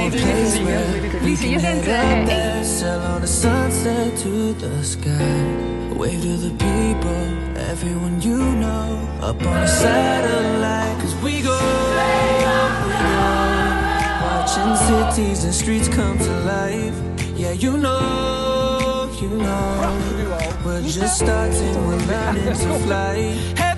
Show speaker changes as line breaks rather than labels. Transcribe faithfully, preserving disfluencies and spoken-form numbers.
place where we can head up there, sail on the sunset to the sky. Wave to the people, everyone you know, up on a satellite. Cause we go, we go, watching cities and streets come to life. Yeah, you know, you know, we're just starting, we're learning to fly. Hey,